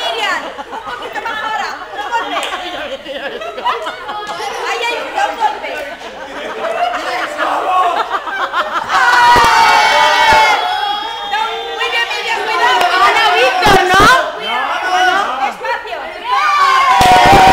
Miriam, un poquito más ahora, un golpe. Ahí hay un golpe. Miriam, cuidado. Ahora Víctor, ¿no? Despacio.